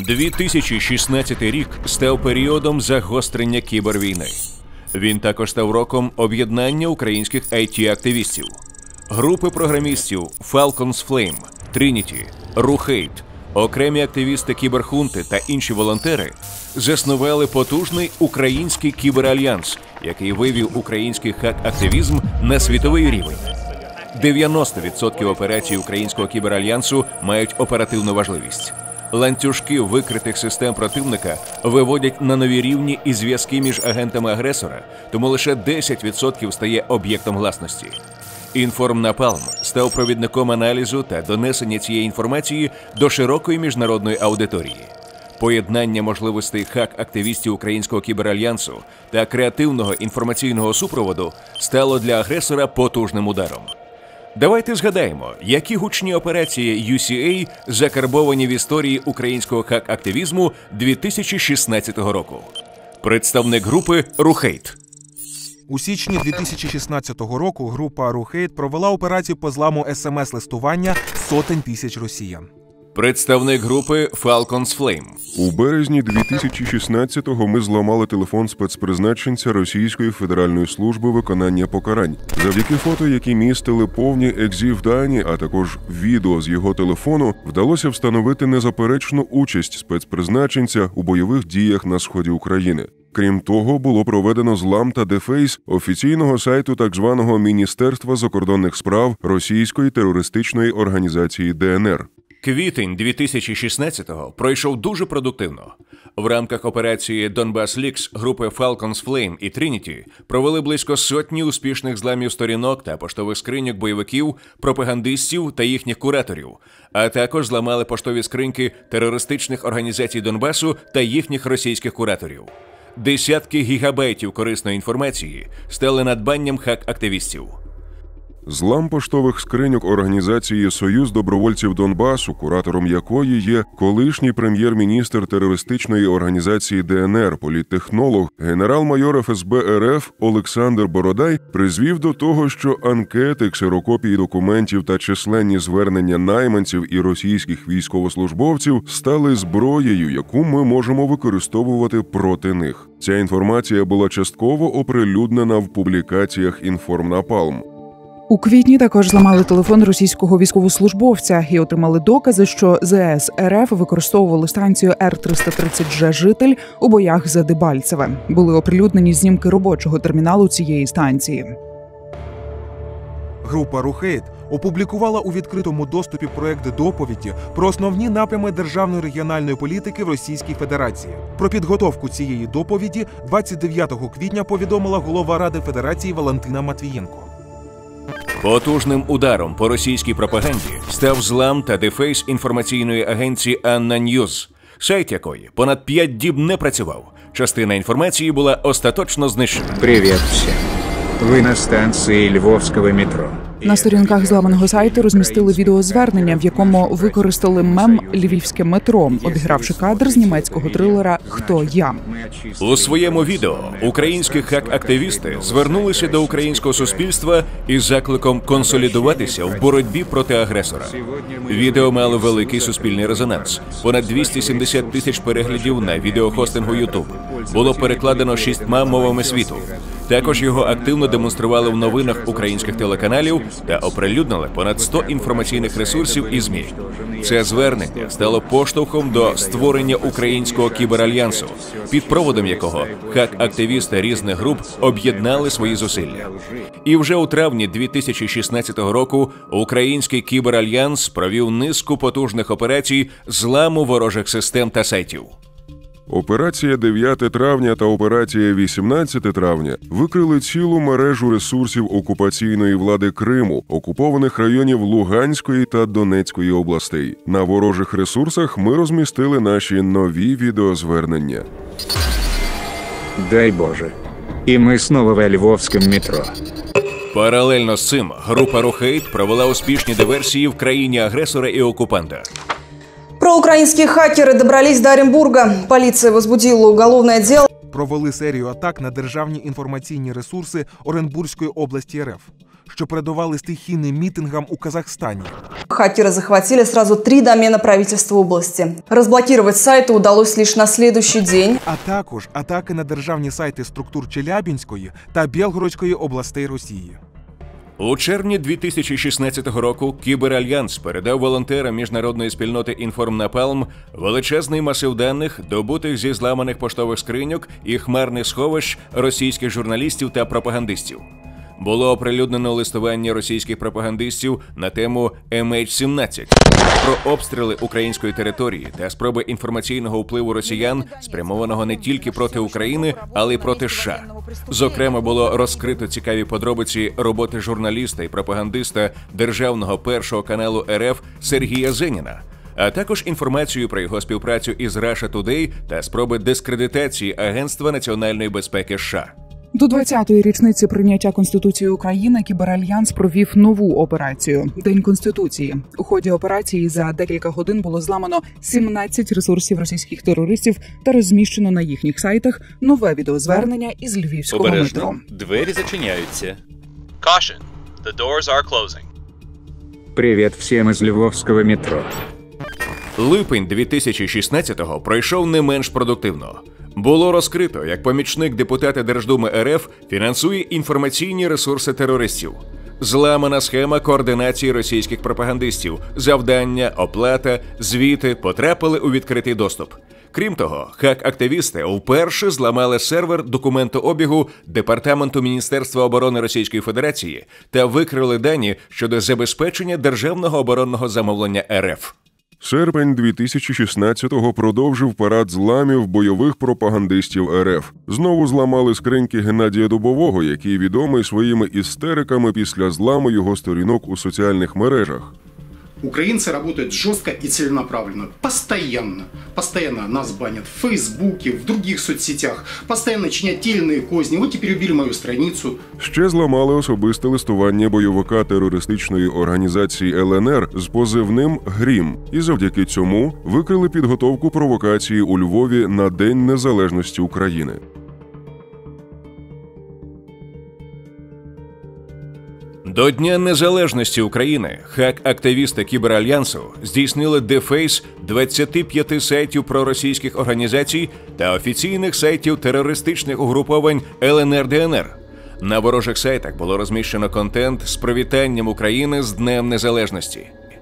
2016 рік став періодом загострення кібервійни. Він також став роком об'єднання українських IT-активістів. Групи програмістів Falcons Flame, Trinity, RuHate, окремі активісти кіберхунти та інші волонтери заснували потужний український кіберальянс, який вивів український хак-активізм на світовий рівень. 90% операцій українського кіберальянсу мають оперативну важливість. Ланцюжки викритих систем противника виводять на нові рівні і зв'язки між агентами агресора, тому лише 10% стає об'єктом гласності. Інформнапалм став провідником аналізу та донесення цієї інформації до широкої міжнародної аудиторії. Поєднання можливостей хак-активістів українського кіберальянсу та креативного інформаційного супроводу стало для агресора потужним ударом. Давайте згадаємо, які гучні операції UCA закарбовані в історії українського хак-активізму 2016 року. Представник групи RuHate. У січні 2016 року група RuHate провела операцію по зламу СМС-листування сотень тисяч росіян. Представник групи Falcons Flame. У березні 2016-го ми зламали телефон спецпризначенця Російської Федеральної служби виконання покарань. Завдяки фото, які містили повні екзів-дані, а також відео з його телефону, вдалося встановити незаперечну участь спецпризначенця у бойових діях на сході України. Крім того, було проведено злам та дефейс офіційного сайту так званого Міністерства закордонних справ російської терористичної організації ДНР. Квітень 2016-го пройшов дуже продуктивно. В рамках операції Donbas Leaks групи Falcons Flame і Trinity провели близько сотні успішних зламів сторінок та поштових скриньок бойовиків, пропагандистів та їхніх кураторів, а також зламали поштові скриньки терористичних організацій Донбасу та їхніх російських кураторів. Десятки гігабайтів корисної інформації стали надбанням хак-активістів. Злам поштових скриньок організації «Союз добровольців Донбасу», куратором якої є колишній прем'єр-міністр терористичної організації ДНР, політтехнолог, генерал-майор ФСБ РФ Олександр Бородай, призвів до того, що анкети, ксерокопії документів та численні звернення найманців і російських військовослужбовців стали зброєю, яку ми можемо використовувати проти них. Ця інформація була частково оприлюднена в публікаціях «Інформнапалм». У квітні також зламали телефон російського військовослужбовця і отримали докази, що ЗС РФ використовували станцію Р-330Ж «Житель» у боях за Дебальцеве. Були оприлюднені знімки робочого терміналу цієї станції. Група RuHate опублікувала у відкритому доступі проект доповіді про основні напрями державної регіональної політики в Російській Федерації. Про підготовку цієї доповіді 29 квітня повідомила голова Ради Федерації Валентина Матвієнко. Потужним ударом по російській пропаганді став злам та дефейс інформаційної агенції «Анна Ньюз», сайт якої понад 5 діб не працював. Частина інформації була остаточно знищена. Привіт всім. Ви на станції Львовського метро. На сторінках зламаного сайту розмістили відеозвернення, в якому використали мем «Львівське метро», обігравши кадр з німецького трилера «Хто я?». У своєму відео українські хак-активісти звернулися до українського суспільства із закликом консолідуватися в боротьбі проти агресора. Відео мало великий суспільний резонанс. Понад 270 тисяч переглядів на відеохостингу YouTube. Було перекладено 6 мовами світу. Також його активно демонстрували в новинах українських телеканалів та оприлюднили понад 100 інформаційних ресурсів і ЗМІ. Це звернення стало поштовхом до створення українського кіберальянсу, під проводом якого хак-активісти різних груп об'єднали свої зусилля. І вже у травні 2016 року український кіберальянс провів низку потужних операцій зламу ворожих систем та сайтів. Операція 9 травня та операція 18 травня викрили цілу мережу ресурсів окупаційної влади Криму, окупованих районів Луганської та Донецької областей. На ворожих ресурсах ми розмістили наші нові відеозвернення. Дай Боже. І ми знову в Львовському метро. Паралельно з цим група RuHate провела успішні диверсії в країні агресора і окупанта. Проукраинские хакеры добрались до Оренбурга. Полиция возбудила уголовное дело. Провели серію атак на державні інформаційні ресурси Оренбурзької області РФ, що передували стихійним мітингам у Казахстані. Хакеры захватили сразу 3 домена правительства области. Разблокировать сайты удалось лишь на следующий день. А також атаки на державні сайти структур Челябінської та Білгородської областей Росії. У червні 2016 року Кіберальянс передав волонтерам міжнародної спільноти «Інформнапалм» величезний масив даних, добутих зі зламаних поштових скриньок і хмарних сховищ російських журналістів та пропагандистів. Було оприлюднено листування російських пропагандистів на тему MH17 про обстріли української території та спроби інформаційного впливу росіян, спрямованого не тільки проти України, але й проти США. Зокрема, було розкрито цікаві подробиці роботи журналіста і пропагандиста Державного першого каналу РФ Сергія Зеніна, а також інформацію про його співпрацю із Russia Today та спроби дискредитації Агентства національної безпеки США. До 20-ї річниці прийняття Конституції України Кіберальянс провів нову операцію – День Конституції. У ході операції за декілька годин було зламано 17 ресурсів російських терористів та розміщено на їхніх сайтах нове відеозвернення із львівського метро. Двері зачиняються. Caution. The doors are closing. Привет всем из львовского метро. Липень 2016-го пройшов не менш продуктивно. Було розкрито, як помічник депутата Держдуми РФ фінансує інформаційні ресурси терористів. Зламана схема координації російських пропагандистів, завдання, оплата, звіти потрапили у відкритий доступ. Крім того, хак-активісти вперше зламали сервер документообігу Департаменту Міністерства оборони Російської Федерації та викрили дані щодо забезпечення державного оборонного замовлення РФ. Серпень 2016-го продовжив парад зламів бойових пропагандистів РФ. Знову зламали скриньки Геннадія Дубового, який відомий своїми істериками після зламу його сторінок у соціальних мережах. Украинцы работают жестко и целенаправленно, постоянно. Постоянно нас банят в Фейсбуке, в других соцсетях, постоянно чинят те или иные козни. Вот теперь убили мою страницу. Ще зламали особисте листування бойовика терористичної організації ЛНР з позивним «Грім». І завдяки цьому викрили підготовку провокації у Львові на День Незалежності України. До Дня Незалежності України хак-активісти Кіберальянсу здійснили дефейс 25 сайтів проросійських організацій та офіційних сайтів терористичних угруповань ЛНР-ДНР. На ворожих сайтах було розміщено контент з привітанням України з Днем Незалежності.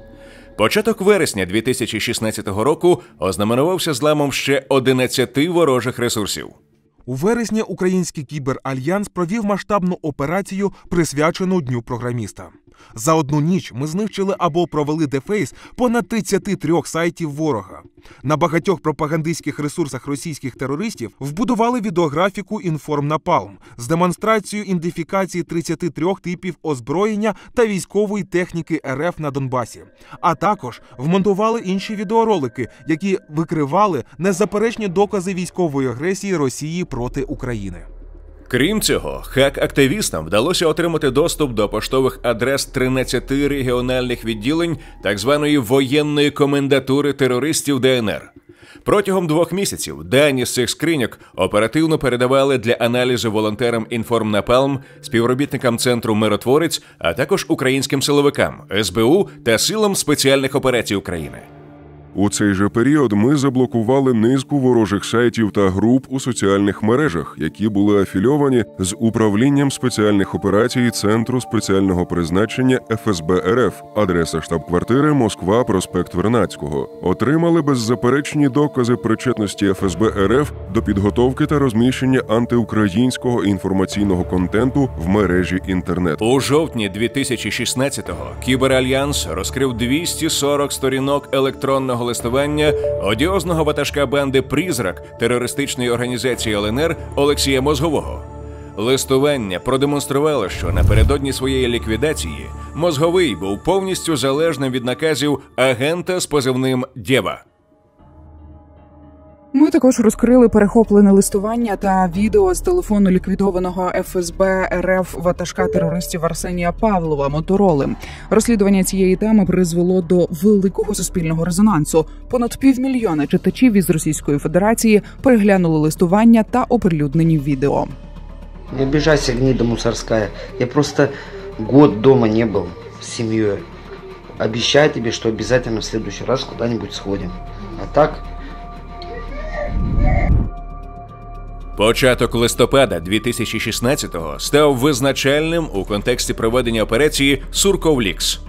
Початок вересня 2016 року ознаменувався зламом ще 11 ворожих ресурсів. У вересні український Кіберальянс провів масштабну операцію, присвячену Дню програміста. За одну ніч ми знищили або провели дефейс понад 33 сайтів ворога. На багатьох пропагандистських ресурсах російських терористів вбудували відеографіку «Інформнапалм» з демонстрацією ідентифікації 33 типів озброєння та військової техніки РФ на Донбасі. А також вмонтували інші відеоролики, які викривали незаперечні докази військової агресії Росії проти України. Крім цього, хак-активістам вдалося отримати доступ до поштових адрес 13 регіональних відділень так званої воєнної комендатури терористів ДНР. Протягом 2 місяців дані з цих скриньок оперативно передавали для аналізу волонтерам «Інформнапалм», співробітникам Центру «Миротворець», а також українським силовикам, СБУ та Силам спеціальних операцій України. У цей же період ми заблокували низку ворожих сайтів та груп у соціальних мережах, які були афільовані з управлінням спеціальних операцій Центру спеціального призначення ФСБ РФ, адреса штаб-квартири Москва, проспект Вернадського. Отримали беззаперечні докази причетності ФСБ РФ до підготовки та розміщення антиукраїнського інформаційного контенту в мережі інтернет. У жовтні 2016-го Кіберальянс розкрив 240 сторінок електронного листування одіозного ватажка банди «Призрак» терористичної організації ЛНР Олексія Мозгового. Листування продемонструвало, що напередодні своєї ліквідації Мозговий був повністю залежним від наказів агента з позивним «Дєва». Ми також розкрили перехоплене листування та відео з телефону ліквідованого ФСБ РФ ватажка терористів Арсенія Павлова Мотороли. Розслідування цієї теми призвело до великого суспільного резонансу. Понад 500 000 читачів із Російської Федерації переглянули листування та оприлюднені відео. Не обижайся, гнида мусорская. Я просто год дома не был с семьей. обещаю тебе, что обязательно в следующий раз куда-нибудь сходим. А так... Початок листопада 2016-го став визначальним у контексті проведення операції «Сурков-Лікс».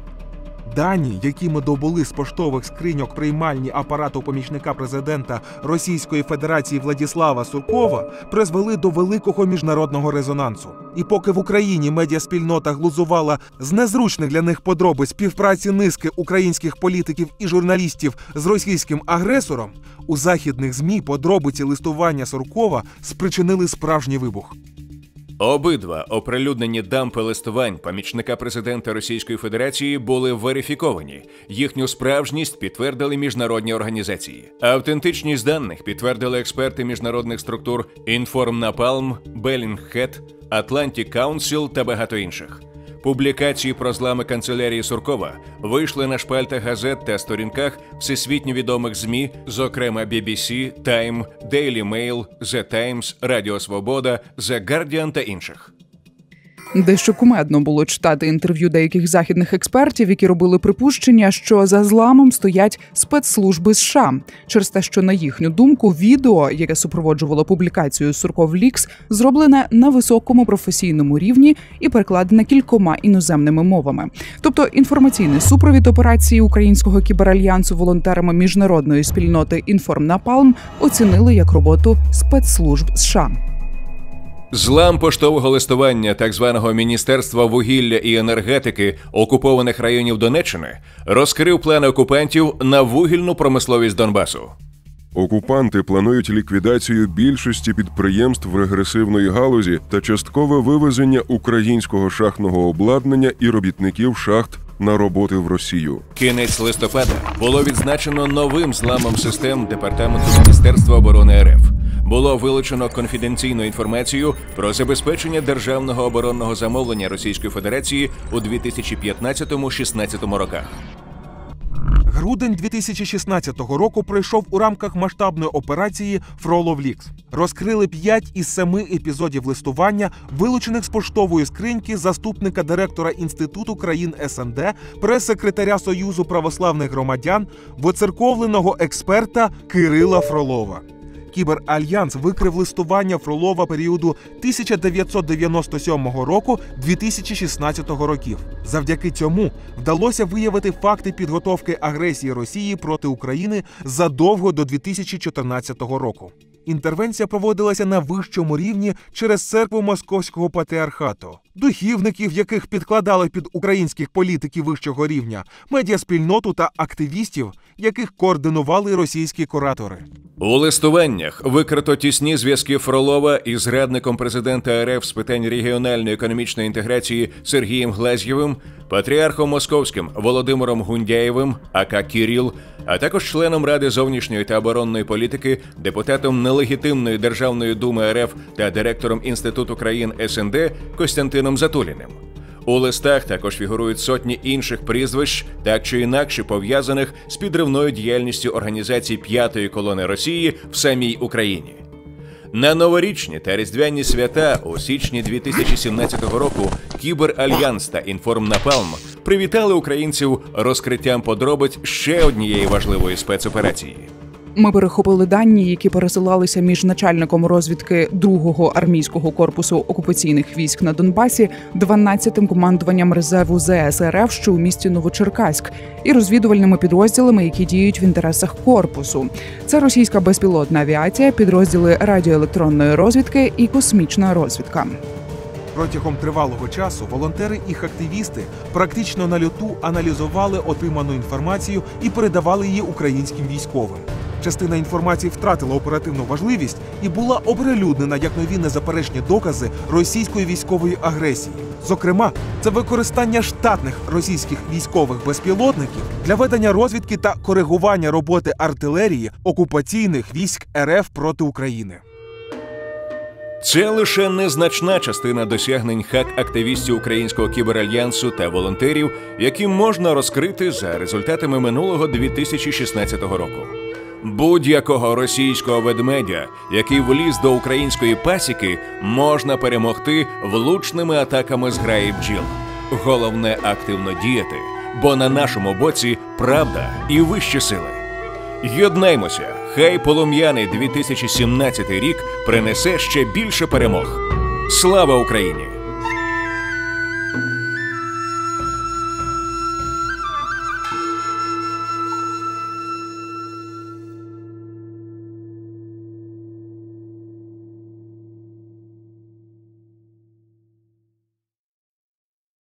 Дані, які ми добули з поштових скриньок приймальні апарату помічника президента Російської Федерації Владіслава Суркова, призвели до великого міжнародного резонансу. І поки в Україні медіаспільнота глузувала з незручних для них подробиць співпраці низки українських політиків і журналістів з російським агресором, у західних ЗМІ подробиці листування Суркова спричинили справжній вибух. Обидва оприлюднені дампи листувань помічника президента Російської Федерації були верифіковані. Їхню справжність підтвердили міжнародні організації. Автентичність даних підтвердили експерти міжнародних структур Інформнапалм, Белінгхед, Atlantic Council та багато інших. Публікації про злами канцелярії Суркова вийшли на шпальтах газет та сторінках всесвітньо відомих ЗМІ, зокрема BBC, Time, Daily Mail, The Times, Радіо Свобода, The Guardian та інших. Дещо кумедно було читати інтерв'ю деяких західних експертів, які робили припущення, що за зламом стоять спецслужби США. Через те, що, на їхню думку, відео, яке супроводжувало публікацію «Сурков-Лікс», зроблене на високому професійному рівні і перекладене кількома іноземними мовами. Тобто інформаційний супровід операції українського кіберальянсу волонтерами міжнародної спільноти «Інформнапалм» оцінили як роботу спецслужб США. Злам поштового листування так званого Міністерства вугілля і енергетики окупованих районів Донеччини розкрив плани окупантів на вугільну промисловість Донбасу. Окупанти планують ліквідацію більшості підприємств регресивної галузі та часткове вивезення українського шахтного обладнання і робітників шахт на роботи в Росію. Кінець листопада було відзначено новим зламом систем Департаменту Міністерства оборони РФ. Було вилучено конфіденційну інформацію про забезпечення державного оборонного замовлення Російської Федерації у 2015-16 роках. Грудень 2016 року пройшов у рамках масштабної операції «Фролов-Лікс». Розкрили 5 із 7 епізодів листування, вилучених з поштової скриньки заступника директора Інституту країн СНД, прес-секретаря Союзу православних громадян, воцерковленого експерта Кирила Фролова. Кіберальянс викрив листування Фролова періоду 1997 року-2016 років. Завдяки цьому вдалося виявити факти підготовки агресії Росії проти України задовго до 2014 року. Інтервенція проводилася на вищому рівні через церкву Московського патріархату, духівників, яких підкладали під українських політиків вищого рівня, медіаспільноту та активістів, яких координували російські куратори. У листуваннях викрито тісні зв'язки Фролова із радником президента РФ з питань регіональної економічної інтеграції Сергієм Глазьєвим, патріархом московським Володимиром Гундяєвим, АК Кіріл, а також членом Ради зовнішньої та оборонної політики, депутатом нелегітимної Державної думи РФ та директором Інституту країн СНД Костянтином Затуліним. У листах також фігурують сотні інших прізвищ, так чи інакше пов'язаних з підривною діяльністю організацій «П'ятої колони Росії» в самій Україні. На новорічні та різдвяні свята у січні 2017 року Кіберальянс та Інформнапалм привітали українців розкриттям подробиць ще однієї важливої спецоперації. Ми перехопили дані, які пересилалися між начальником розвідки 2-го армійського корпусу окупаційних військ на Донбасі, 12-тим командуванням резерву ЗС РФ, що у місті Новочеркаськ, і розвідувальними підрозділами, які діють в інтересах корпусу. Це російська безпілотна авіація, підрозділи радіоелектронної розвідки і космічна розвідка. Протягом тривалого часу волонтери і активісти практично на льоту аналізували отриману інформацію і передавали її українським військовим. Частина інформації втратила оперативну важливість і була оприлюднена як нові незаперечні докази російської військової агресії. Зокрема, це використання штатних російських військових безпілотників для ведення розвідки та коригування роботи артилерії окупаційних військ РФ проти України. Це лише незначна частина досягнень хак-активістів Українського кіберальянсу та волонтерів, які можна розкрити за результатами минулого 2016 року. Будь-якого російського ведмедя, який вліз до української пасіки, можна перемогти влучними атаками зграї бджіл. Головне – активно діяти, бо на нашому боці правда і вищі сили. Єднаймося, хай полум'яний 2017 рік принесе ще більше перемог. Слава Україні!